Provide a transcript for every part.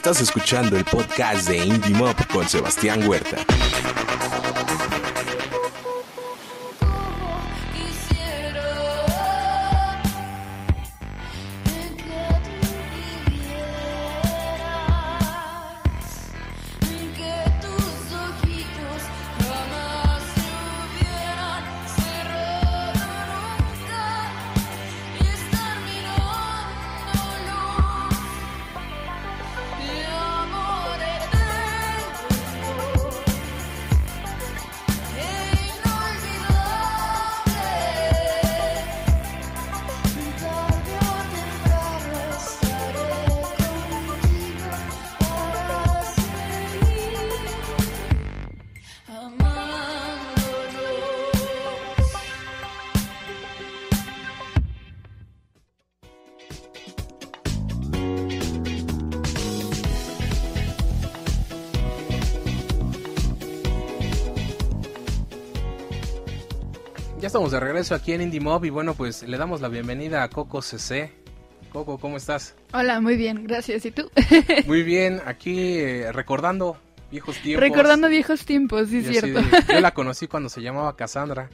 Estás escuchando el podcast de Indie Mob con Sebastián Huerta. Ya estamos de regreso aquí en Indie Mob y bueno, pues le damos la bienvenida a Coco CC. Coco, ¿cómo estás? Hola, muy bien, gracias. ¿Y tú? Muy bien, aquí recordando viejos tiempos. Recordando viejos tiempos, sí, cierto. Yo la conocí cuando se llamaba Cassandra.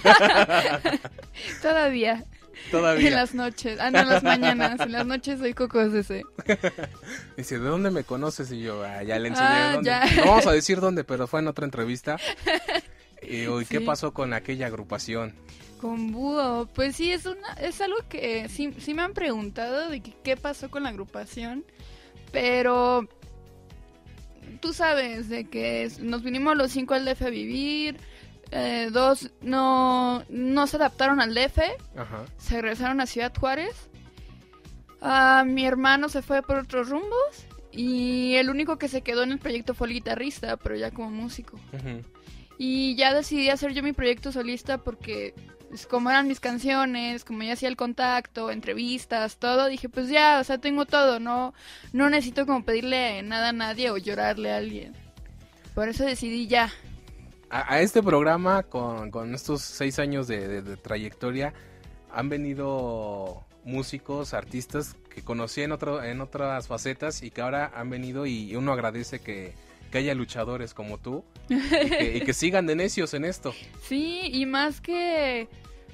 Todavía. En las noches, no, en las mañanas. En las noches soy Coco CC. Dice, ¿de dónde me conoces? Y yo, ya le enseñé dónde. Ya. No vamos a decir dónde, pero fue en otra entrevista. ¿Y qué Sí. pasó con aquella agrupación? Con Búho, pues sí, es algo que sí me han preguntado de qué pasó con la agrupación, pero tú sabes de que nos vinimos los 5 al DF a vivir, 2 no se adaptaron al DF, Ajá. se regresaron a Ciudad Juárez, mi hermano se fue por otros rumbos y el único que se quedó en el proyecto fue el guitarrista, pero ya como músico. Uh-huh. Y ya decidí hacer yo mi proyecto solista porque pues, como eran mis canciones, como ya hacía el contacto, entrevistas, todo, dije pues ya, o sea, tengo todo, no necesito como pedirle nada a nadie o llorarle a alguien. Por eso decidí ya. A este programa, con estos 6 años de trayectoria, han venido músicos, artistas que conocí en otras facetas y que ahora han venido y uno agradece que haya luchadores como tú y que sigan de necios en esto. Sí, y más que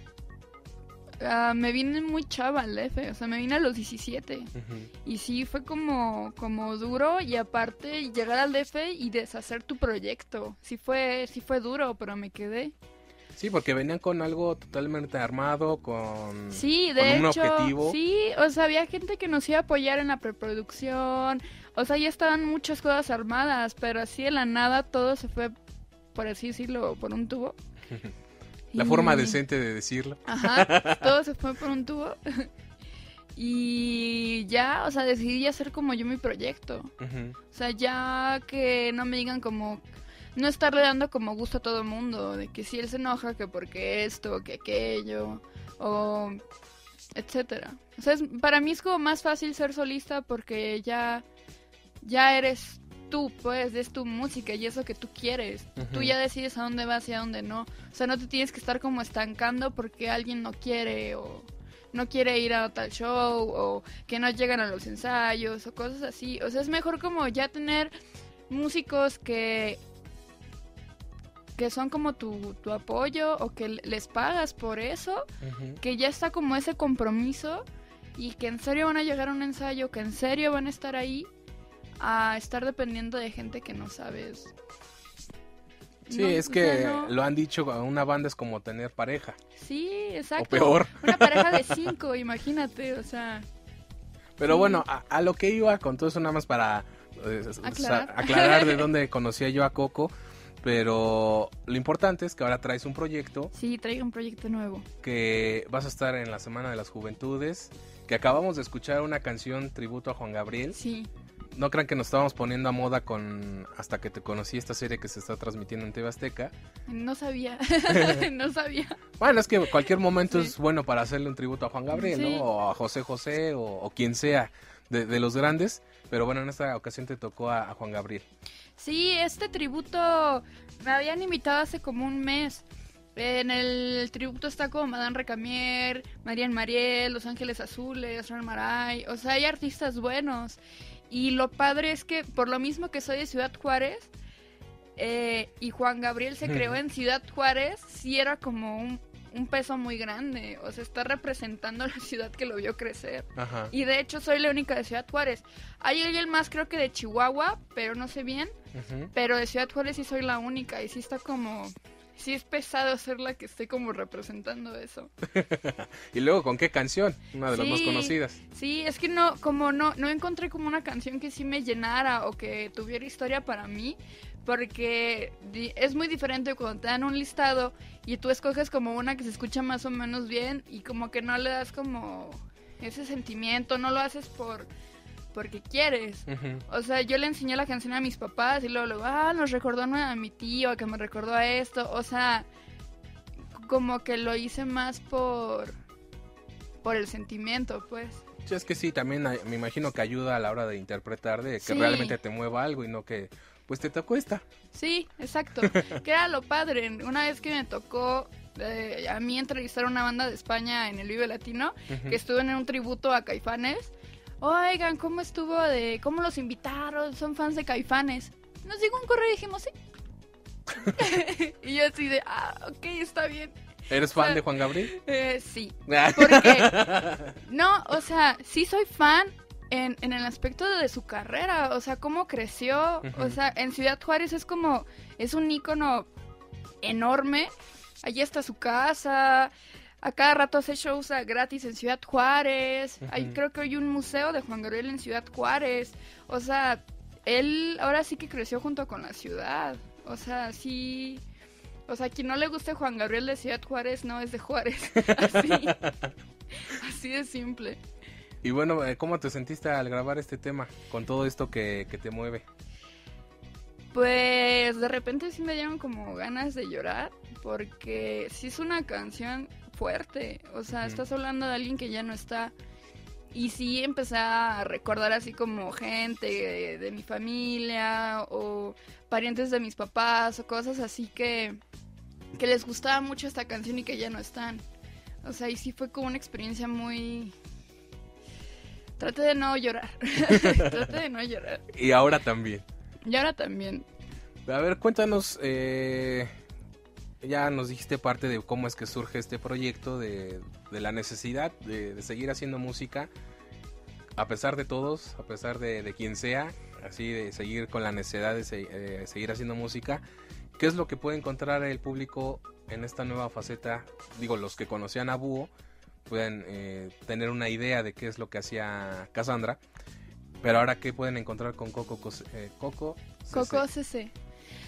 me vine muy chava al DF, o sea, me vine a los 17. Uh-huh. Y sí, fue como duro y aparte llegar al DF y deshacer tu proyecto. Sí fue duro, pero me quedé. Sí, porque venían con algo totalmente armado, Sí, con de un hecho, objetivo. sí, o sea, había gente que nos iba a apoyar en la preproducción, o sea, ya estaban muchas cosas armadas, pero así de la nada todo se fue, por así decirlo, por un tubo. La forma decente de decirlo. Ajá, todo se fue por un tubo. Y ya, o sea, decidí hacer como yo mi proyecto. Uh-huh. O sea, ya que no me digan como... No estarle dando como gusto a todo el mundo, de que si él se enoja, que porque esto, que aquello, o etcétera. O sea, para mí es como más fácil ser solista porque ya eres tú, pues, es tu música y es lo que tú quieres. Uh-huh. Tú ya decides a dónde vas y a dónde no. O sea, no te tienes que estar como estancando porque alguien no quiere o no quiere ir a tal show o que no llegan a los ensayos o cosas así. O sea, es mejor como ya tener músicos que son como tu apoyo o que les pagas por eso, Uh-huh. que ya está como ese compromiso y que en serio van a llegar a un ensayo, que en serio van a estar ahí, a estar dependiendo de gente que no sabes. Sí, No, es o que sea, no. lo han dicho, una banda es como tener pareja. Sí, exacto. O peor. Una pareja de 5, imagínate, o sea. Pero sí. bueno, a lo que iba con todo eso nada más para aclarar de dónde conocía yo a Coco. Pero lo importante es que ahora traes un proyecto. Sí, traigo un proyecto nuevo. Que vas a estar en la Semana de las Juventudes. Que acabamos de escuchar una canción tributo a Juan Gabriel. Sí. No crean que nos estábamos poniendo a moda con Hasta que te conocí, esta serie que se está transmitiendo en TV Azteca. No sabía. No sabía. Bueno, es que cualquier momento Sí. es bueno para hacerle un tributo a Juan Gabriel, Sí. ¿no? O a José José o quien sea de los grandes. Pero bueno, en esta ocasión te tocó a Juan Gabriel. Sí, este tributo me habían invitado hace como un mes. En el tributo está como Madame Recamier, Marian Mariel, Los Ángeles Azules, Ron Maray. O sea, hay artistas buenos. Y lo padre es que por lo mismo que soy de Ciudad Juárez, y Juan Gabriel se creó en Ciudad Juárez, sí era como un peso muy grande, o sea, está representando la ciudad que lo vio crecer. Ajá. Y de hecho soy la única de Ciudad Juárez. Hay alguien más creo que de Chihuahua, pero no sé bien, pero de Ciudad Juárez sí soy la única y sí está como... Sí es pesado ser la que esté como representando eso. Y luego, ¿con qué canción? Una de las más conocidas. Sí, es que no encontré como una canción que sí me llenara o que tuviera historia para mí, porque es muy diferente cuando te dan un listado y tú escoges como una que se escucha más o menos bien y como que no le das como ese sentimiento, no lo haces porque quieres. O sea, yo le enseñé la canción a mis papás y luego, nos recordó a mi tío, que me recordó a esto. O sea, como que lo hice más por el sentimiento, pues. Sí, es que sí, también me imagino que ayuda a la hora de interpretar, de que Sí. realmente te mueva algo y no que, pues, te cuesta. Sí, exacto. Que era lo padre. Una vez que me tocó a mí entrevistar a una banda de España en el Vive Latino, que estuvo en un tributo a Caifanes. Oigan, ¿cómo estuvo cómo los invitaron? Son fans de Caifanes. Nos llegó un correo y dijimos, sí. Y yo así de, ok, está bien. ¿Eres fan de Juan Gabriel? Sí. Porque, no, o sea, sí soy fan en el aspecto de su carrera. O sea, cómo creció. O sea, en Ciudad Juárez es un ícono enorme. Allí está su casa. A cada rato hace shows gratis en Ciudad Juárez. Creo que hay un museo de Juan Gabriel en Ciudad Juárez. O sea, él ahora sí que creció junto con la ciudad. O sea, sí. O sea, quien no le guste Juan Gabriel de Ciudad Juárez no es de Juárez. Así de simple. Y bueno, ¿cómo te sentiste al grabar este tema con todo esto que te mueve? Pues de repente sí me dieron como ganas de llorar, porque sí es una canción fuerte, o sea, estás hablando de alguien que ya no está, y sí empecé a recordar así como gente de mi familia, o parientes de mis papás, o cosas así que les gustaba mucho esta canción y que ya no están, o sea, y sí fue como una experiencia muy... Traté de no llorar, traté de no llorar. Y ahora también. Y ahora también. A ver, cuéntanos, ya nos dijiste parte de cómo es que surge este proyecto, de la necesidad de seguir haciendo música, a pesar de todos, a pesar de quien sea, así de seguir con la necesidad de seguir haciendo música. ¿Qué es lo que puede encontrar el público en esta nueva faceta? Digo, los que conocían a Búho pueden tener una idea de qué es lo que hacía Cassandra, pero ahora ¿qué pueden encontrar con Coco CC?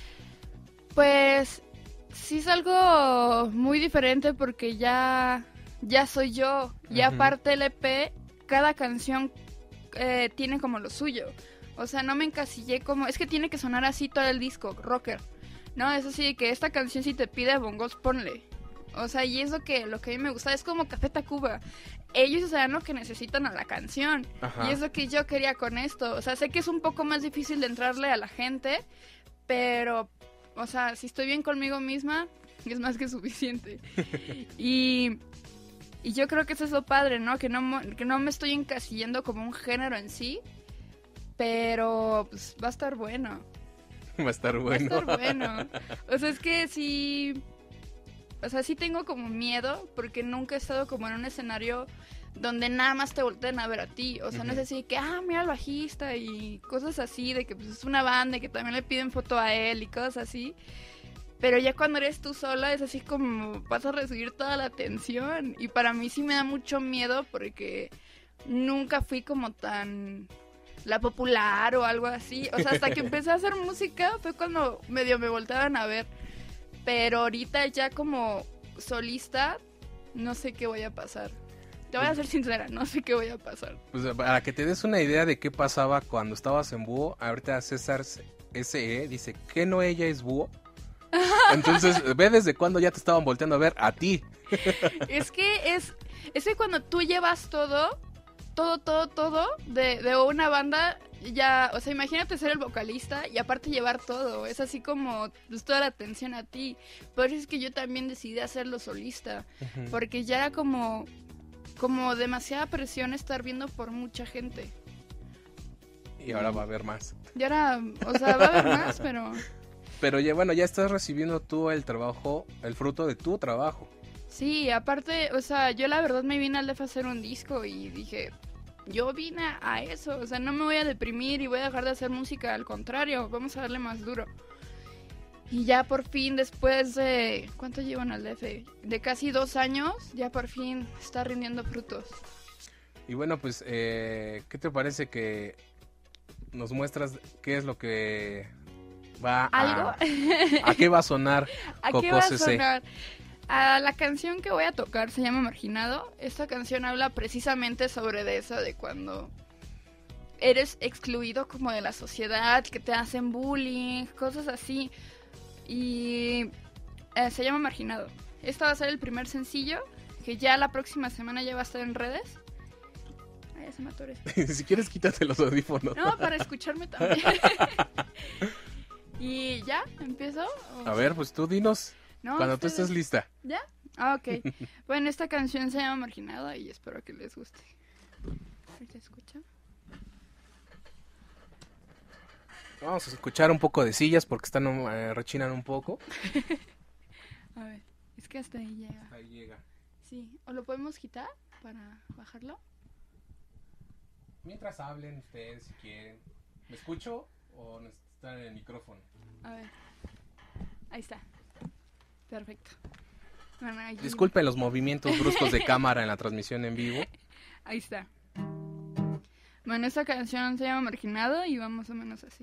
Pues sí es algo muy diferente porque ya soy yo. Y aparte el EP, cada canción tiene como lo suyo. O sea, no me encasillé como... Es que tiene que sonar así todo el disco, rocker. No, es así que esta canción si te pide bongos, ponle. O sea, y es lo que a mí me gusta. Es como Café Tacuba. Ellos saben lo que necesitan a la canción. Y es lo que yo quería con esto. O sea, sé que es un poco más difícil de entrarle a la gente, pero... O sea, si estoy bien conmigo misma, es más que suficiente. Y yo creo que eso es lo padre, ¿no? Que no me estoy encasillando como un género en sí, pero pues va a estar bueno. Va a estar bueno. Va a estar bueno. O sea, es que sí... O sea, sí tengo como miedo, porque nunca he estado como en un escenario donde nada más te volteen a ver a ti. O sea, no es así que, mira al bajista y cosas así, de que pues es una banda y que también le piden foto a él y cosas así. Pero ya cuando eres tú sola es así como vas a recibir toda la atención. Y para mí sí me da mucho miedo porque nunca fui como tan la popular o algo así. O sea, hasta que empecé a hacer música fue cuando medio me volteaban a ver. Pero ahorita ya como solista no sé qué voy a pasar. Te voy a ser sincera, no sé qué voy a pasar. Pues para que te des una idea de qué pasaba cuando estabas en Búho, ahorita César SE dice que no ella es Búho. Entonces, ve desde cuándo ya te estaban volteando a ver a ti. Es que cuando tú llevas todo de una banda, ya, o sea, imagínate ser el vocalista y aparte llevar todo, es así como pues, toda la atención a ti. Por eso es que yo también decidí hacerlo solista, porque ya era como demasiada presión estar viendo por mucha gente. y ahora va a haber más. Y ahora, o sea, va a haber más, pero... Pero ya, bueno, ya estás recibiendo tú el trabajo, el fruto de tu trabajo. Sí, aparte, o sea, yo la verdad me vine al DF a hacer un disco y dije, yo vine a eso, o sea, no me voy a deprimir y voy a dejar de hacer música, al contrario, vamos a darle más duro. Y ya por fin, después de, ¿cuánto llevo en el DF? De casi 2 años, ya por fin está rindiendo frutos. Y bueno, pues, ¿qué te parece que nos muestras qué es lo que va ¿Algo? ¿A qué va a sonar ¿A Coco qué va a CC? sonar? A la canción que voy a tocar se llama Marginado. Esta canción habla precisamente sobre de eso, de cuando eres excluido como de la sociedad, que te hacen bullying, cosas así. Y se llama Marginado. Este va a ser el primer sencillo, que ya la próxima semana ya va a estar en redes. Ay, ya se me atoró esto. Si quieres, quítate los audífonos. No, para escucharme también. Y ya, ¿empiezo? A ver, pues tú dinos, No, cuando tú ustedes- estés lista. ¿Ya? Ah, ok. Bueno, esta canción se llama Marginado y espero que les guste. ¿Se escucha? Vamos a escuchar un poco de sillas porque están rechinan un poco. A ver, es que hasta ahí llega. Ahí llega. Sí, ¿o lo podemos quitar para bajarlo? Mientras hablen ustedes si quieren. ¿Me escucho o necesitan el micrófono? A ver. Ahí está. Perfecto. Bueno, ahí... Disculpen los movimientos bruscos de cámara en la transmisión en vivo. Ahí está. Bueno, esta canción se llama Marginado y va más o menos así.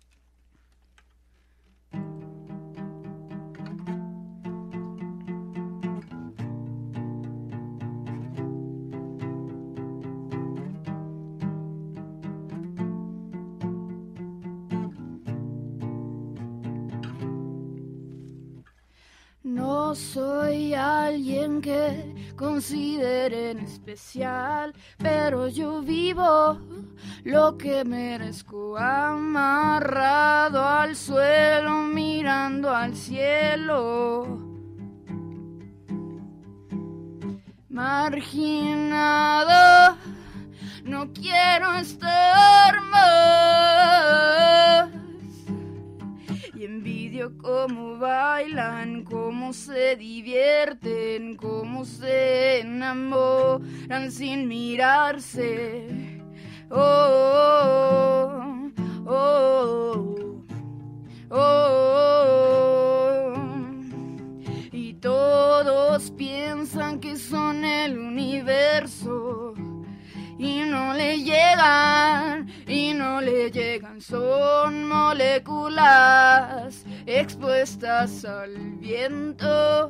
No soy alguien que consideren especial, pero yo vivo lo que merezco, amarrado al suelo, mirando al cielo. Marginado, no quiero estar más. Y envidio cómo bailan, cómo se divierten, cómo se enamoran sin mirarse. Oh, oh, oh, oh. Y todos piensan que son el universo. Y no le llegan, son moléculas expuestas al viento.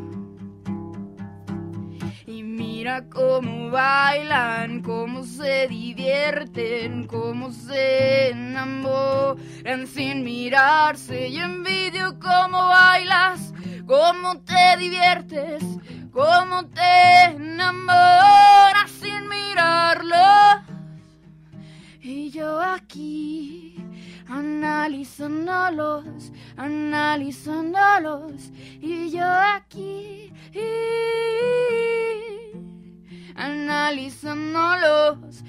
Y mira cómo bailan, cómo se divierten, cómo se enamoran sin mirarse. Y envidio cómo bailas, cómo te diviertes, cómo te enamoras sin mirarlos. Y yo aquí analizándolos, y yo aquí analizándolos.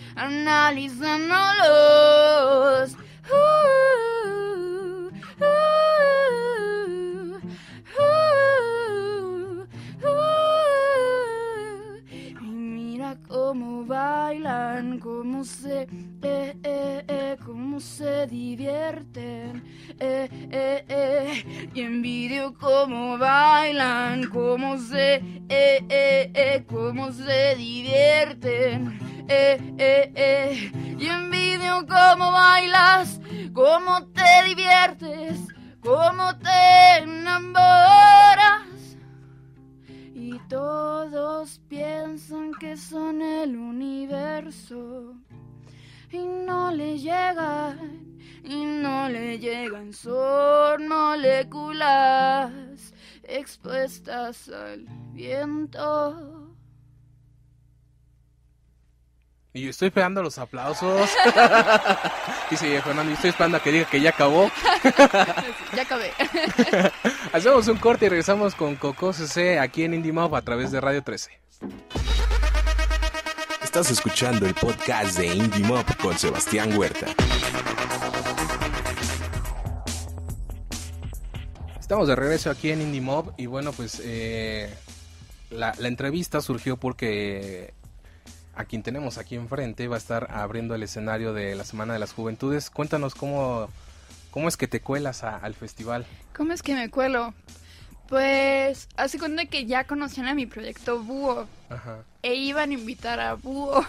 Y mira cómo bailan, cómo se divierten, y envidio cómo bailan, cómo se divierten, y envidio cómo bailas, cómo te diviertes, cómo te enamoras. Y todos piensan que son el universo. Y no le llegan, son moléculas expuestas al viento. Y yo estoy esperando los aplausos. Dice Fernando, yo estoy esperando a que diga que ya acabó. Ya acabé. Hacemos un corte y regresamos con Coco CC aquí en Indie Mob a través de Radio 13. Estás escuchando el podcast de Indie Mob con Sebastián Huerta. Estamos de regreso aquí en Indie Mob y bueno, pues la entrevista surgió porque a quien tenemos aquí enfrente va a estar abriendo el escenario de la Semana de las Juventudes. Cuéntanos cómo es que te cuelas al festival. ¿Cómo es que me cuelo? Pues, hace cuenta que ya conocían a mi proyecto Búho. Ajá. E iban a invitar a Búho.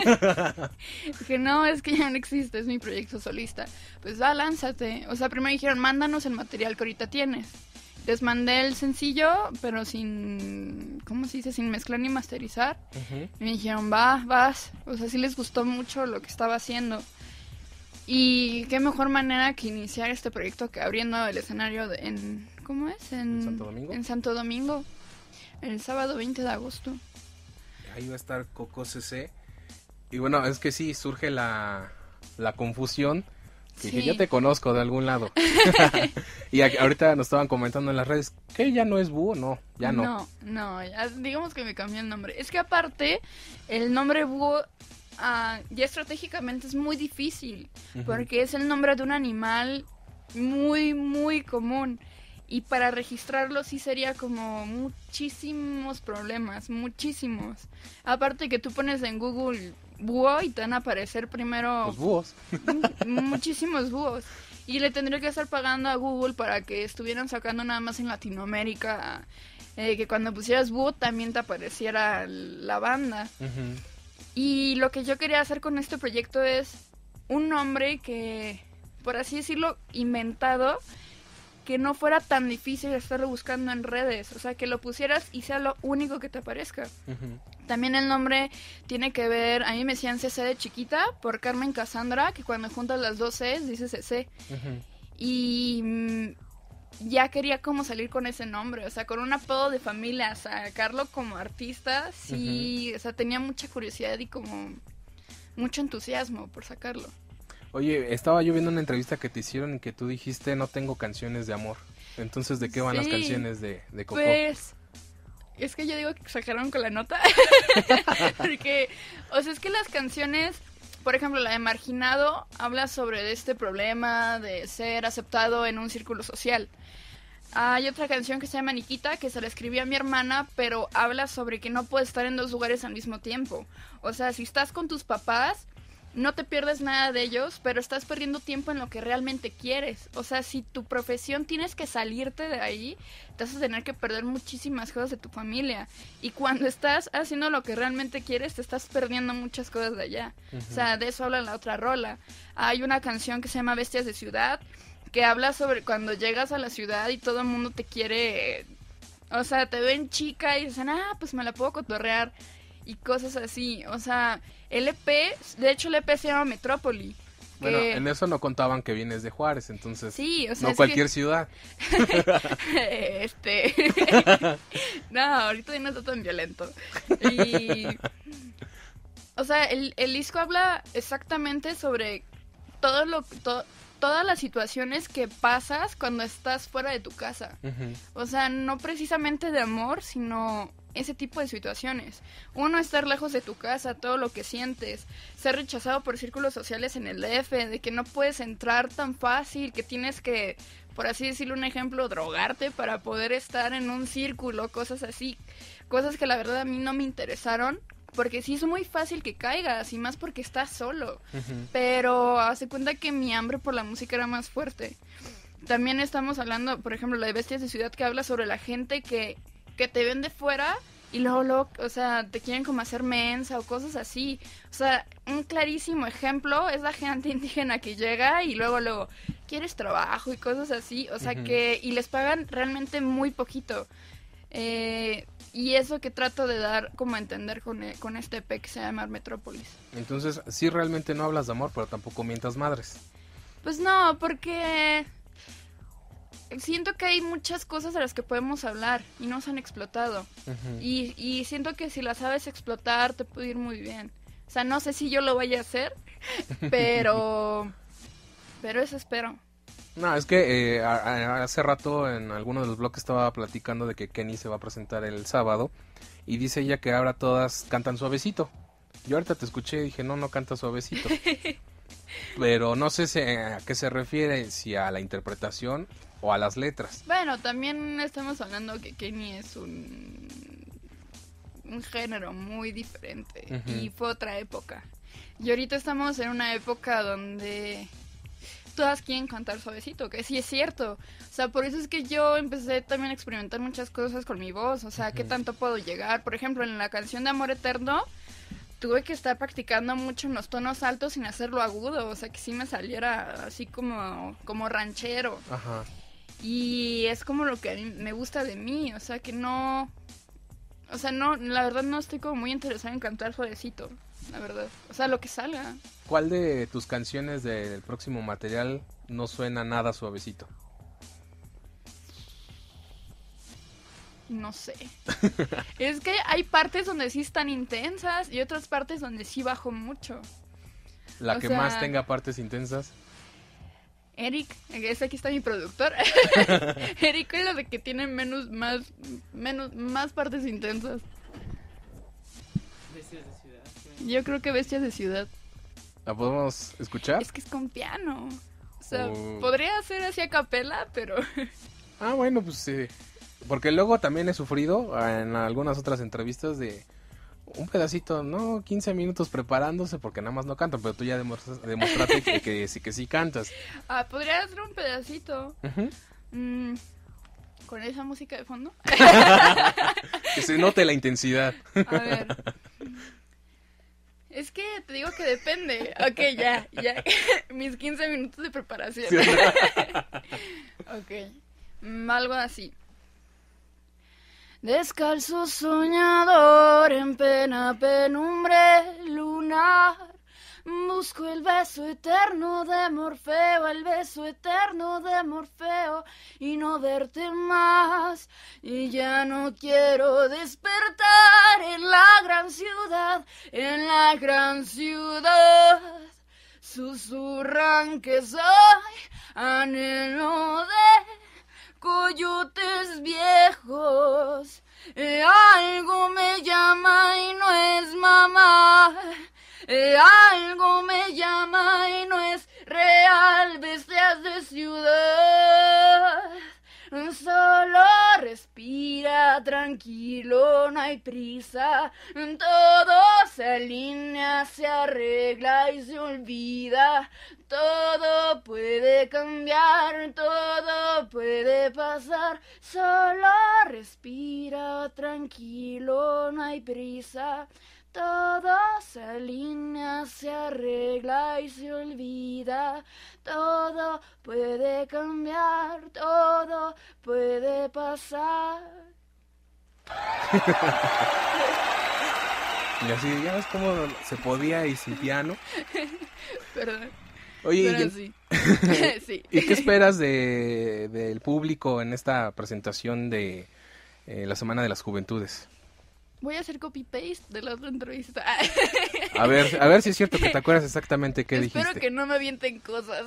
Dije, no, es que ya no existe, es mi proyecto solista. Pues va, lánzate. O sea, primero dijeron, mándanos el material que ahorita tienes. Les mandé el sencillo, pero sin, ¿cómo se dice? Sin mezclar ni masterizar. Uh-huh. Y me dijeron, vas. O sea, sí les gustó mucho lo que estaba haciendo. Y qué mejor manera que iniciar este proyecto que abriendo el escenario ¿cómo es? ¿En Santo Domingo? En Santo Domingo, el sábado 20 de agosto. Ahí va a estar Coco CC. Y bueno, es que sí, surge la confusión. Que Sí. dije, ya te conozco de algún lado. Y ahorita nos estaban comentando en las redes que ya no es Búho, no, ya no. No, ya, digamos que me cambié el nombre. Es que aparte, el nombre Búho ya estratégicamente es muy difícil. Uh-huh. Porque es el nombre de un animal muy, muy común. Y para registrarlo sí sería como muchísimos problemas, muchísimos. Aparte que tú pones en Google búho y te van a aparecer primero Los búhos. muchísimos búhos. Y le tendría que estar pagando a Google para que estuvieran sacando nada más en Latinoamérica. Que cuando pusieras búho también te apareciera la banda. Uh-huh. Y lo que yo quería hacer con este proyecto es un nombre que, por así decirlo, inventado, que no fuera tan difícil estarlo buscando en redes, o sea, que lo pusieras y sea lo único que te aparezca. Uh-huh. También el nombre tiene que ver, a mí me decían CC de chiquita por Carmen Cassandra, que cuando juntas las dos Cs dice CC. Uh-huh. Y ya quería como salir con ese nombre, o sea, con un apodo de familia, sacarlo como artista, sí, uh-huh. O sea, tenía mucha curiosidad y como mucho entusiasmo por sacarlo. Oye, estaba yo viendo una entrevista que te hicieron y que tú dijiste no tengo canciones de amor. Entonces, ¿de qué van las canciones de Coco? Pues, es que yo digo que exageraron con la nota. Porque, o sea, es que las canciones, por ejemplo, la de Marginado habla sobre este problema de ser aceptado en un círculo social. Hay otra canción que se llama Nikita, que se la escribí a mi hermana, pero habla sobre que no puedes estar en dos lugares al mismo tiempo. O sea, si estás con tus papás, no te pierdes nada de ellos, pero estás perdiendo tiempo en lo que realmente quieres. O sea, si tu profesión tienes que salirte de ahí, te vas a tener que perder muchísimas cosas de tu familia. Y cuando estás haciendo lo que realmente quieres, te estás perdiendo muchas cosas de allá. Uh-huh. O sea, de eso habla la otra rola. Hay una canción que se llama Bestias de Ciudad, que habla sobre cuando llegas a la ciudad y todo el mundo te quiere... O sea, te ven chica y dicen, pues me la puedo cotorrear. Y cosas así, o sea, el EP, de hecho el EP se llama Metrópoli. Bueno, en eso no contaban que vienes de Juárez, entonces sí, o sea, no cualquier ciudad. No, ahorita no está tan violento. Y... O sea, el disco habla exactamente sobre todas las situaciones que pasas cuando estás fuera de tu casa. Uh-huh. O sea, no precisamente de amor, sino ese tipo de situaciones. Uno, estar lejos de tu casa, todo lo que sientes, ser rechazado por círculos sociales en el DF, de que no puedes entrar tan fácil, que tienes que, por así decirlo, un ejemplo, drogarte para poder estar en un círculo, cosas así, cosas que la verdad a mí no me interesaron, porque sí es muy fácil que caigas, y más porque estás solo. Uh-huh. Pero hace cuenta que mi hambre por la música era más fuerte. También estamos hablando, por ejemplo, la de Bestias de Ciudad, que habla sobre la gente que te ven de fuera y luego, o sea, te quieren como hacer mensa o cosas así. O sea, un clarísimo ejemplo es la gente indígena que llega y luego quieres trabajo y cosas así. O sea, uh-huh. Y les pagan realmente muy poquito. Y eso que trato de dar como a entender con este EP que se llama Metrópolis. Entonces, sí realmente no hablas de amor, pero tampoco mientas madres. Pues no, porque... siento que hay muchas cosas de las que podemos hablar y no se han explotado. Uh-huh. Y siento que si las sabes explotar te puede ir muy bien. O sea, no sé si yo lo vaya a hacer, pero eso espero. No, es que hace rato en alguno de los blogs estaba platicando de que Kenny se va a presentar el sábado y dice ella que ahora todas cantan suavecito. Yo ahorita te escuché y dije, no canta suavecito. Pero no sé a qué se refiere, si a la interpretación o a las letras. Bueno, también estamos hablando que Kenny es un género muy diferente. Uh-huh. Y fue otra época. Y ahorita estamos en una época donde todas quieren cantar suavecito, que sí es cierto. O sea, por eso es que yo empecé también a experimentar muchas cosas con mi voz. O sea, ¿qué tanto puedo llegar? Por ejemplo, en la canción de Amor Eterno, tuve que estar practicando mucho en los tonos altos sin hacerlo agudo. O sea, que sí me saliera así como ranchero. Ajá. Y es como lo que a mí me gusta de mí. O sea, que no... O sea, no, la verdad no estoy como muy interesada en cantar suavecito, la verdad. O sea, lo que salga. ¿Cuál de tus canciones del próximo material no suena nada suavecito? No sé. Es que hay partes donde sí están intensas y otras partes donde sí bajo mucho. La que más tenga partes intensas. Eric, aquí está mi productor. Eric es la de que tiene más partes intensas. Bestias de ciudad. Yo creo que Bestias de ciudad. ¿La podemos escuchar? Es que es con piano. O sea, podría ser así a capela, pero... Bueno, pues sí. Porque luego también he sufrido en algunas otras entrevistas de un pedacito, 15 minutos preparándose porque nada más no cantan, pero tú ya demostraste que sí cantas. Podría ser un pedacito. Uh-huh. ¿Con esa música de fondo? Que se note la intensidad. A ver. Es que te digo que depende. Ok, ya. Mis 15 minutos de preparación. Sí. Ok. Algo así. Descalzo soñador en plena penumbre lunar, busco el beso eterno de Morfeo, el beso eterno de Morfeo, y no verte más. Y ya no quiero despertar en la gran ciudad, susurran que soy anhelo de coyotes viejos. Algo me llama y no es mamá. Algo me llama y no es real. Bestias de ciudad. Solo respira tranquilo, no hay prisa. Todo se alinea, se arregla y se olvida. Todo puede cambiar, todo puede pasar. Solo respira tranquilo, no hay prisa. Todo se alinea, se arregla y se olvida. Todo puede cambiar, todo puede pasar. Y así, ya ves cómo se podía y sin piano. Perdón. Oye, pero sí. Sí. ¿Y qué esperas del público en esta presentación de la Semana de las Juventudes? Voy a hacer copy-paste de la otra entrevista. A ver si es cierto que te acuerdas exactamente qué dijiste. Espero que no me avienten cosas.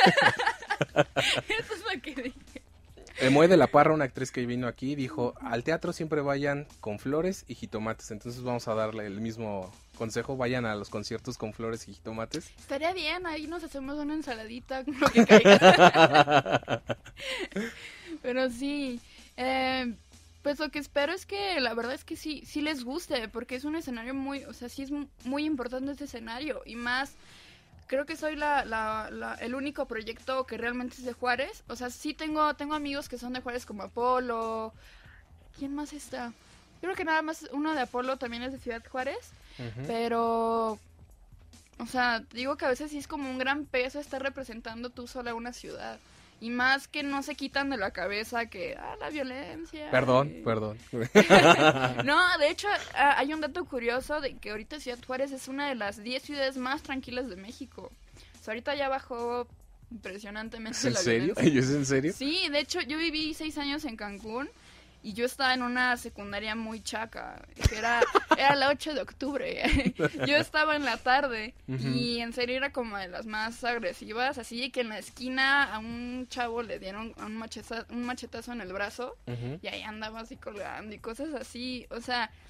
Eso es lo que dije. Emoe de la Parra, una actriz que vino aquí, dijo, al teatro siempre vayan con flores y jitomates. Entonces vamos a darle el mismo consejo, vayan a los conciertos con flores y jitomates. Estaría bien, ahí nos hacemos una ensaladita con lo que caiga. Pero sí, pues lo que espero es que la verdad es que sí les guste, porque es un escenario muy, o sea, sí es muy importante este escenario, y más, creo que soy el único proyecto que realmente es de Juárez. O sea, sí tengo amigos que son de Juárez como Apolo. ¿Quién más está? Creo que nada más uno de Apolo también es de Ciudad Juárez, uh-huh. Pero, o sea, digo que a veces sí es como un gran peso estar representando tú sola una ciudad. Y más que no se quitan de la cabeza que, la violencia. Perdón. No, de hecho, hay un dato curioso de que ahorita Ciudad Juárez es una de las 10 ciudades más tranquilas de México. O sea, ahorita ya bajó impresionantemente la violencia. ¿Es en serio? Sí, de hecho, yo viví 6 años en Cancún y yo estaba en una secundaria muy chaca, que era la 8 de octubre. Yo estaba en la tarde, uh-huh. Y en serio era como de las más agresivas, así que en la esquina a un chavo le dieron un machetazo en el brazo, uh-huh. Y ahí andaba así colgando y cosas así. O sea,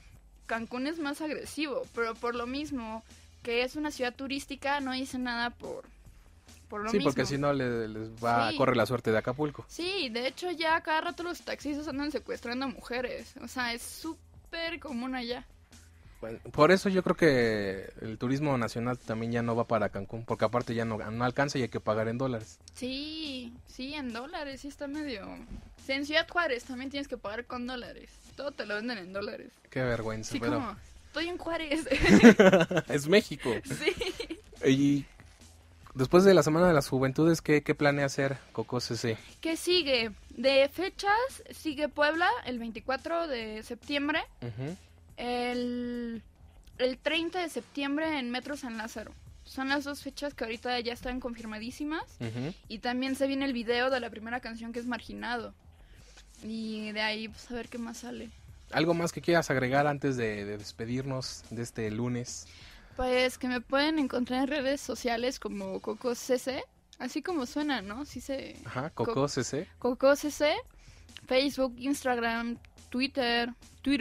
Cancún es más agresivo, pero por lo mismo que es una ciudad turística, no hice nada por lo mismo. Sí, porque si no les va a correr la suerte de Acapulco. Sí, de hecho ya cada rato los taxistas andan secuestrando a mujeres, o sea, es súper común allá. Bueno, por eso yo creo que el turismo nacional también ya no va para Cancún, porque aparte ya no alcanza y hay que pagar en dólares. Sí, en dólares, sí está medio... Sí, en Ciudad Juárez también tienes que pagar con dólares, todo te lo venden en dólares. Qué vergüenza, Sí, pero... como, estoy en Juárez. Es México. Sí. Y después de la Semana de las Juventudes, ¿qué planea hacer Coco CC? ¿Qué sigue? De fechas, sigue Puebla el 24 de septiembre. Uh-huh. El 30 de septiembre en Metro San Lázaro. Son las 2 fechas que ahorita ya están confirmadísimas. Uh-huh. Y también se viene el video de la primera canción que es Marginado. Y de ahí, pues a ver qué más sale. ¿Algo más que quieras agregar antes de despedirnos de este lunes? Pues que me pueden encontrar en redes sociales como Coco CC. Así como suena, ¿no? Sí se... Ajá, Coco CC. Coco CC. Facebook, Instagram, Twitter.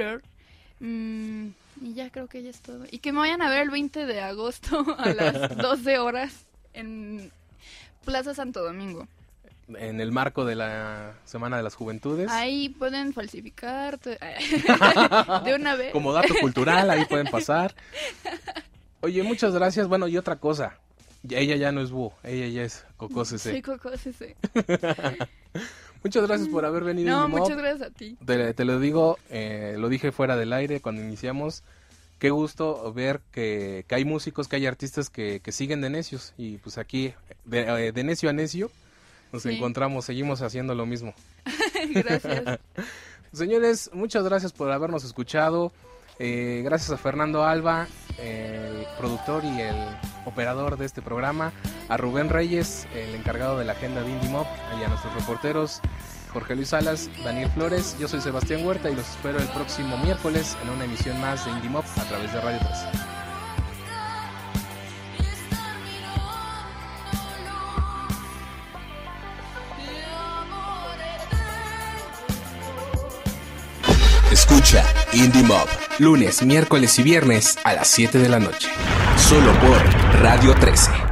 Y ya creo que ya es todo. Y que me vayan a ver el 20 de agosto a las 12 horas en Plaza Santo Domingo. En el marco de la Semana de las Juventudes. Ahí pueden falsificar de una vez. Como dato cultural, ahí pueden pasar. Oye, muchas gracias. Bueno, y otra cosa. Ella ya no es Búho, ella ya es Coco CC. Sí, Coco CC. Muchas gracias por haber venido. No, muchas gracias a ti. Te lo digo, lo dije fuera del aire cuando iniciamos. Qué gusto ver que hay músicos, que hay artistas que siguen de necios. Y pues aquí, de necio a necio, nos encontramos, seguimos haciendo lo mismo. Gracias. Señores, muchas gracias por habernos escuchado. Gracias a Fernando Alba, el productor y el operador de este programa, a Rubén Reyes, el encargado de la agenda de Indie Mob, y a nuestros reporteros Jorge Luis Salas, Daniel Flores. Yo soy Sebastián Huerta y los espero el próximo miércoles en una emisión más de Indie Mob a través de Radio 3. Escucha Indie Mob, lunes, miércoles y viernes a las 7 de la noche. Solo por Radio 13.